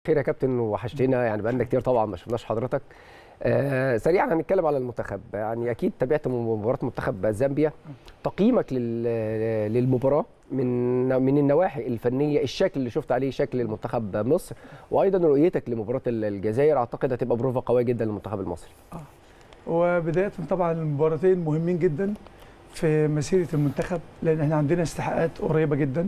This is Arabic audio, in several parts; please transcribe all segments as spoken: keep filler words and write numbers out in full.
خير يا كابتن، وحشتنا يعني بقالنا كتير طبعا ما شفناش حضرتك. آه سريعا هنتكلم على المنتخب. يعني اكيد تابعت مباراه منتخب زامبيا، تقييمك للمباراه من من النواحي الفنيه، الشكل اللي شفت عليه شكل المنتخب مصر، وايضا رؤيتك لمباراه الجزائر. اعتقد هتبقى بروفه قويه جدا للمنتخب المصري. اه وبدايه طبعا المباراتين مهمين جدا في مسيره المنتخب، لان احنا عندنا استحقاقات قريبه جدا،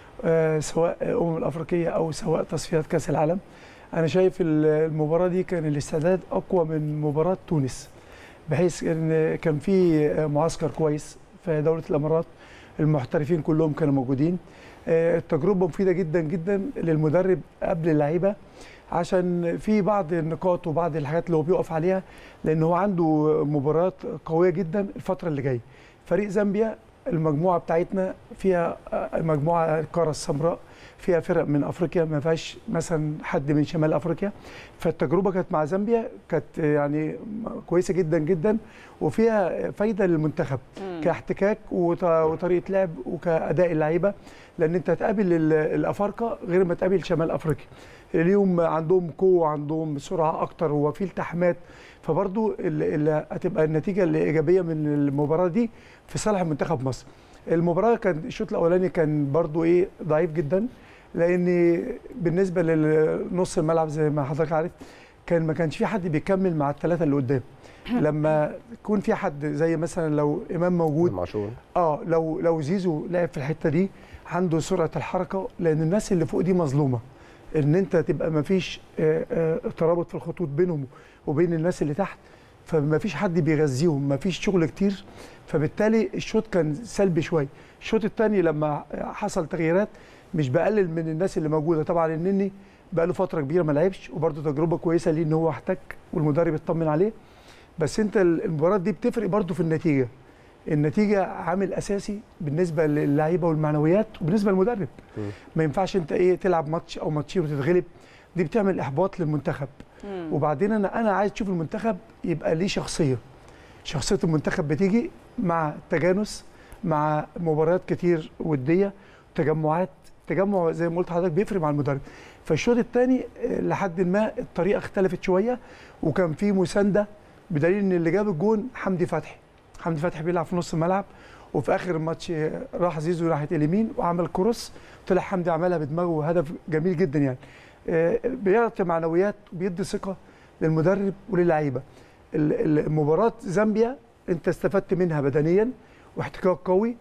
آه سواء الامم الافريقيه او سواء تصفيات كاس العالم. انا شايف المباراه دي كان الاستعداد اقوى من مباراه تونس، بحيث ان كان في معسكر كويس في دوله الامارات، المحترفين كلهم كانوا موجودين. التجربه مفيده جدا جدا للمدرب قبل اللعيبه، عشان في بعض النقاط وبعض الحاجات اللي هو بيقف عليها، لان هو عنده مباريات قويه جدا الفتره اللي جايه. فريق زامبيا المجموعه بتاعتنا فيها مجموعه القاره السمراء، فيها فرق من افريقيا، ما فيهاش مثلا حد من شمال افريقيا. فالتجربه كانت مع زامبيا كانت يعني كويسه جدا جدا، وفيها فايده للمنتخب كاحتكاك وطريقه لعب وكاداء اللعيبه، لان انت هتقابل الافارقه غير ما تقابل شمال افريقيا. اليوم عندهم قوه، عندهم سرعه اكتر، وفي التحامات، فبرضو اللي هتبقى النتيجه الايجابيه من المباراه دي في صالح منتخب مصر. المباراه كان الشوط الاولاني كان برضو ايه ضعيف جدا، لان بالنسبه لنص الملعب زي ما حضرتك عارف كان ما كانش في حد بيكمل مع الثلاثه اللي قدام. لما يكون في حد زي مثلا لو امام موجود، اه لو لو زيزو لعب في الحته دي عنده سرعه الحركه، لان الناس اللي فوق دي مظلومه، ان انت تبقى ما فيش ترابط في الخطوط بينهم وبين الناس اللي تحت، فما فيش حد بيغذيهم، ما فيش شغل كتير، فبالتالي الشوط كان سلبي شويه. الشوط الثاني لما حصل تغييرات، مش بقلل من الناس اللي موجوده، طبعا النني بقى له فتره كبيره ما لعبش، وبرده تجربه كويسه ليه ان هو احتك والمدرب اطمن عليه. بس انت المباراه دي بتفرق برده في النتيجه، النتيجه عامل اساسي بالنسبه للعيبه والمعنويات وبالنسبه للمدرب. م. ما ينفعش انت ايه تلعب ماتش او ماتشين وتتغلب، دي بتعمل احباط للمنتخب. م. وبعدين انا انا عايز اشوف المنتخب يبقى ليه شخصيه. شخصيه المنتخب بتيجي مع التجانس، مع مباريات كتير وديه، تجمعات، تجمع زي ما قلت لحضرتك بيفرق مع المدرب. فالشوط الثاني لحد ما الطريقه اختلفت شويه، وكان في مسانده، بدليل ان اللي جاب الجون حمدي فتحي. حمدي فتحي بيلعب في نص الملعب، وفي اخر الماتش راح زيزو ناحيه اليمين وعمل كروس، طلع حمدي عملها بدماغه، هدف جميل جدا يعني. بيعطي معنويات وبيدي ثقه للمدرب وللعيبه. المباراه زامبيا انت استفدت منها بدنيا واحتكاك قوي،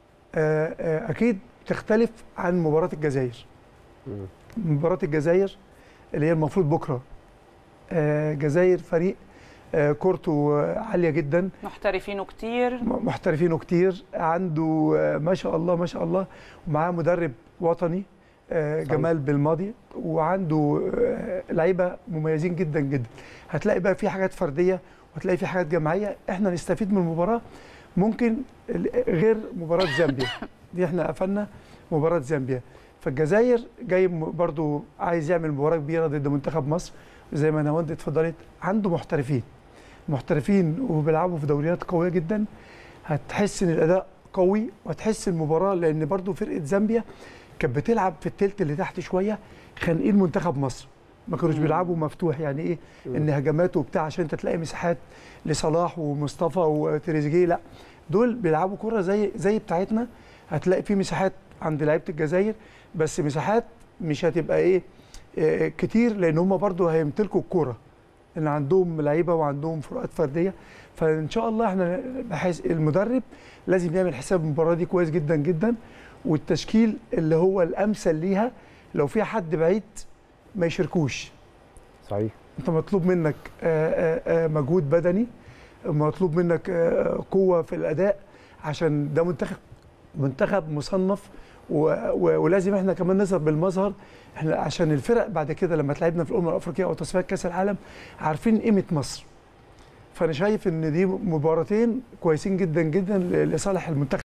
اكيد تختلف عن مباراه الجزائر. مباراه الجزائر اللي هي المفروض بكره، الجزائر فريق كورته عاليه جدا، محترفينه كتير محترفينه كتير عنده ما شاء الله ما شاء الله، ومعاه مدرب وطني جمال بالماضي، وعنده لعيبه مميزين جدا جدا. هتلاقي بقى في حاجات فرديه وهتلاقي في حاجات جماعيه، احنا نستفيد من المباراه ممكن غير مباراه زامبيا دي. احنا قفلنا مباراه زامبيا، فالجزائر جاي برضو عايز يعمل مباراه كبيره ضد منتخب مصر، زي ما نهاوند اتفضلت، عنده محترفين محترفين وبيلعبوا في دوريات قويه جدا. هتحس ان الاداء قوي، وهتحس المباراه، لان برضو فرقه زامبيا كانت بتلعب في الثلث اللي تحت شويه، خانقين منتخب مصر، ما كانوش بيلعبوا مفتوح، يعني ايه ان هجمات وبتاع عشان انت تلاقي مساحات لصلاح ومصطفى وتريزيجيه، لا دول بيلعبوا كره زي زي بتاعتنا. هتلاقي في مساحات عند لعيبه الجزائر، بس مساحات مش هتبقى ايه كتير، لان هم برضو هيمتلكوا الكوره، ان عندهم لعيبه وعندهم فروقات فرديه. فان شاء الله احنا بحيث المدرب لازم يعمل حساب المباراه دي كويس جدا جدا، والتشكيل اللي هو الامثل ليها، لو في حد بعيد ما يشاركوش. صحيح. انت مطلوب منك مجهود بدني، مطلوب منك قوه في الاداء، عشان ده منتخب منتخب مصنف، ولازم احنا كمان نظهر بالمظهر، احنا عشان الفرق بعد كده لما تلعبنا في الامم الافريقيه او تصفيات كاس العالم عارفين قيمه مصر. فانا شايف ان دي مباراتين كويسين جدا جدا لصالح المنتخب.